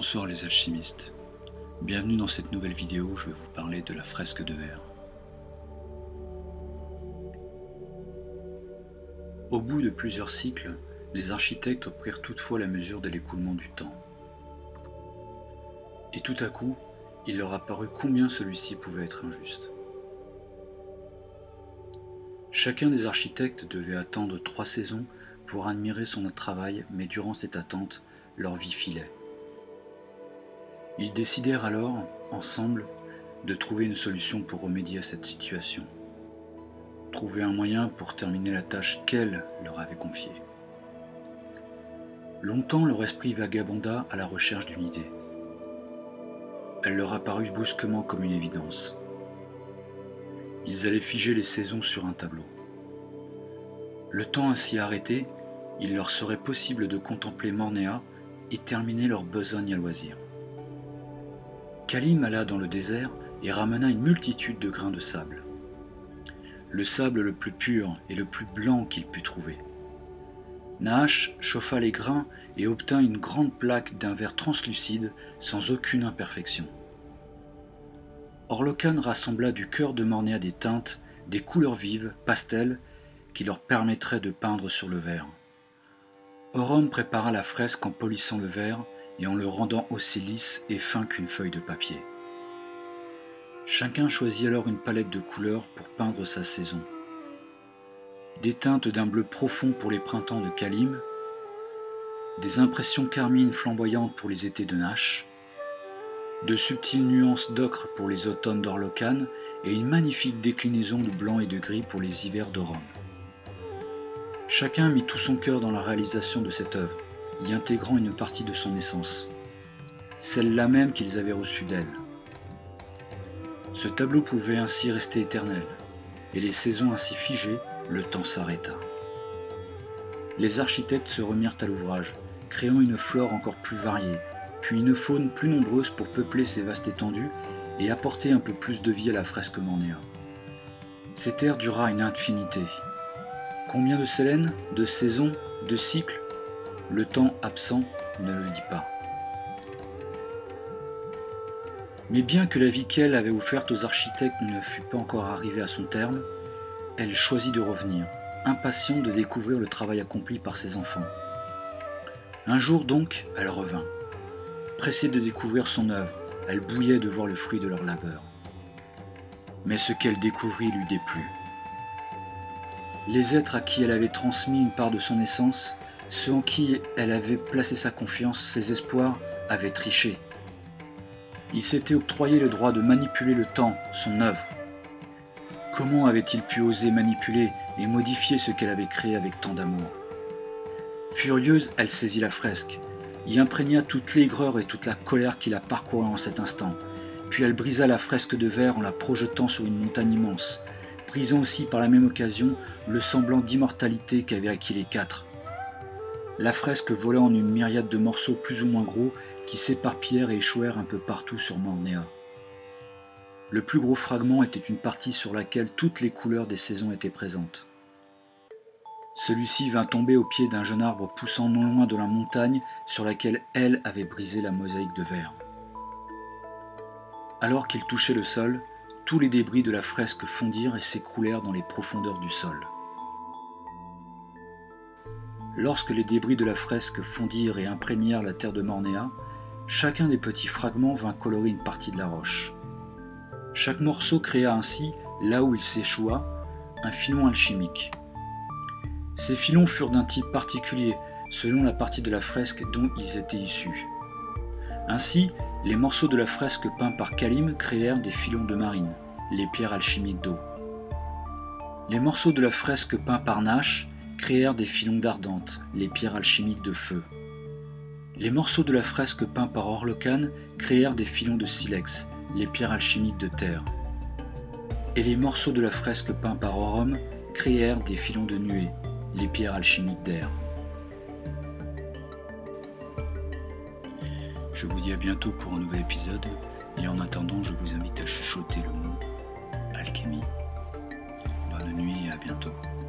Bonsoir les alchimistes, bienvenue dans cette nouvelle vidéo où je vais vous parler de la fresque de verre. Au bout de plusieurs cycles, les architectes prirent toutefois la mesure de l'écoulement du temps. Et tout à coup, il leur apparut combien celui-ci pouvait être injuste. Chacun des architectes devait attendre 3 saisons pour admirer son travail, mais durant cette attente, leur vie filait. Ils décidèrent alors, ensemble, de trouver une solution pour remédier à cette situation. Trouver un moyen pour terminer la tâche qu'elle leur avait confiée. Longtemps, leur esprit vagabonda à la recherche d'une idée. Elle leur apparut brusquement comme une évidence. Ils allaient figer les saisons sur un tableau. Le temps ainsi arrêté, il leur serait possible de contempler Mornéa et terminer leur besogne à loisir. Khalim alla dans le désert et ramena une multitude de grains de sable. Le sable le plus pur et le plus blanc qu'il put trouver. Nahash chauffa les grains et obtint une grande plaque d'un verre translucide sans aucune imperfection. Orlokan rassembla du cœur de Mornéa des teintes, des couleurs vives, pastel, qui leur permettraient de peindre sur le verre. Orom prépara la fresque en polissant le verre et en le rendant aussi lisse et fin qu'une feuille de papier. Chacun choisit alors une palette de couleurs pour peindre sa saison. Des teintes d'un bleu profond pour les printemps de Khalim, des impressions carmines flamboyantes pour les étés de Nash, de subtiles nuances d'ocre pour les automnes d'Orlokan et une magnifique déclinaison de blanc et de gris pour les hivers d'Orom. Chacun mit tout son cœur dans la réalisation de cette œuvre, y intégrant une partie de son essence, celle-là même qu'ils avaient reçue d'elle. Ce tableau pouvait ainsi rester éternel, et les saisons ainsi figées, le temps s'arrêta. Les architectes se remirent à l'ouvrage, créant une flore encore plus variée, puis une faune plus nombreuse pour peupler ces vastes étendues et apporter un peu plus de vie à la fresque Mornéa. Cette ère dura une infinité. Combien de sélènes, de saisons, de cycles? Le temps absent ne le dit pas. Mais bien que la vie qu'elle avait offerte aux architectes ne fût pas encore arrivée à son terme, elle choisit de revenir, impatiente de découvrir le travail accompli par ses enfants. Un jour donc, elle revint. Pressée de découvrir son œuvre, elle bouillait de voir le fruit de leur labeur. Mais ce qu'elle découvrit lui déplut. Les êtres à qui elle avait transmis une part de son essence, ceux en qui elle avait placé sa confiance, ses espoirs, avaient triché. Ils s'étaient octroyé le droit de manipuler le temps, son œuvre. Comment avait-il pu oser manipuler et modifier ce qu'elle avait créé avec tant d'amour? Furieuse, elle saisit la fresque, y imprégna toute l'aigreur et toute la colère qui la parcouraient en cet instant, puis elle brisa la fresque de verre en la projetant sur une montagne immense, brisant aussi par la même occasion le semblant d'immortalité qu'avaient acquis les 4. La fresque vola en une myriade de morceaux plus ou moins gros qui s'éparpillèrent et échouèrent un peu partout sur Mornéa. Le plus gros fragment était une partie sur laquelle toutes les couleurs des saisons étaient présentes. Celui-ci vint tomber au pied d'un jeune arbre poussant non loin de la montagne sur laquelle elle avait brisé la mosaïque de verre. Alors qu'il touchait le sol, tous les débris de la fresque fondirent et s'écroulèrent dans les profondeurs du sol. Lorsque les débris de la fresque fondirent et imprégnèrent la terre de Mornéa, chacun des petits fragments vint colorer une partie de la roche. Chaque morceau créa ainsi, là où il s'échoua, un filon alchimique. Ces filons furent d'un type particulier, selon la partie de la fresque dont ils étaient issus. Ainsi, les morceaux de la fresque peints par Khalim créèrent des filons de marine, les pierres alchimiques d'eau. Les morceaux de la fresque peints par Nash créèrent des filons d'ardente, les pierres alchimiques de feu. Les morceaux de la fresque peints par Orlokan créèrent des filons de silex, les pierres alchimiques de terre. Et les morceaux de la fresque peints par Orom créèrent des filons de nuée, les pierres alchimiques d'air. Je vous dis à bientôt pour un nouvel épisode, et en attendant, je vous invite à chuchoter le mot alchimie. Bonne nuit et à bientôt.